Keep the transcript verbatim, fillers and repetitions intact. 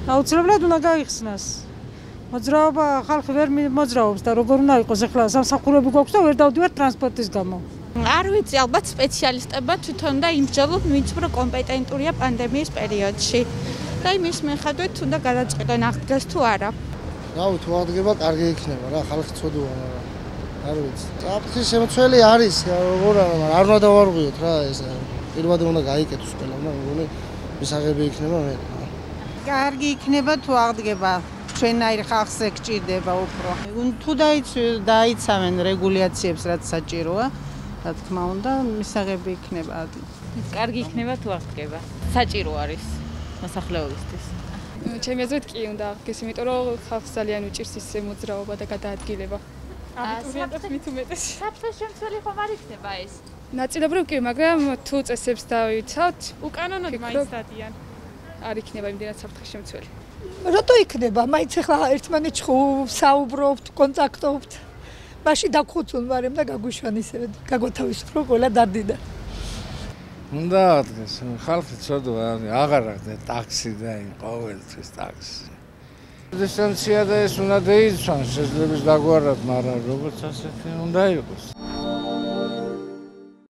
აუცილებლად უნდა გაიხსნას. მოძრაობა ხალხი ვერ მოძრაობს და როგორ უნდა იყოს ახლა სამსახურები გვაქვს და ვერ დავდივართ ტრანსპორტის გამო. არ ვიცი, ალბათ სპეციალისტებმა თვითონ და იმსჯელობ ვინც უფრო კომპეტენტურია პანდემიის პერიოდში. და იმის მიხედვით უნდა გადაწყდნენ აღდგეს თუ არა. რავი, თუ აღდგება, კარგი იქნება რა, ხალხი ცოდუა, მაგრამ არ ვიცი. საფრთხის შემცველი არის, როგორ არა, მაგრამ არ უნდა დავარღვიოთ რა ეს. პირველად უნდა გაიკეთოს ყველა, მაგრამ მგონი მისაღები იქნება მე. კარგი იქნება თუ აღდგება. ჩვენაირ ხალხს გჭირდება უფრო. თუ დაიცავენ რეგულაციებს, რაც საჭიროა, რა თქმა უნდა, მისაღები იქნება. კარგი იქნება თუ აღდგება. საჭირო არის მოსახლეობისთვის. ჩემი აზრით კი უნდა აღდგეს, იმიტომ რომ ხალხს ძალიან უჭირს ის მოძრაობა და გადაადგილება. აბიტურიენტებს მით უმეტეს. საფრთხის შემცველი ხომ არ იქნება ეს? ნაწილობრივ კი, მაგრამ თუ წესებს დავიცავთ, უკანონოდ მაინც დადიან. არ იქნება იმდენად საფრთხის შემცველი. რატო იქნება? მაინც ახლა ერთმანეთს საუბრობთ, კონტაქტობთ. მაშინ დაგხოცულ ვარემ და გაგვიშვან ისევე, გაგვათავისუფლო ყველა დარდიდა. უნდა აღდგეს, ხალხი ცოდვა, აღარ აღდგეს ტაქსი და იმ ყოველთვის ტაქსი. დისტანცია და ეს უნდა დაიცვან, შესაძლოა დაგვარად, მაგრამ როგორც ასეთი უნდა იყოს.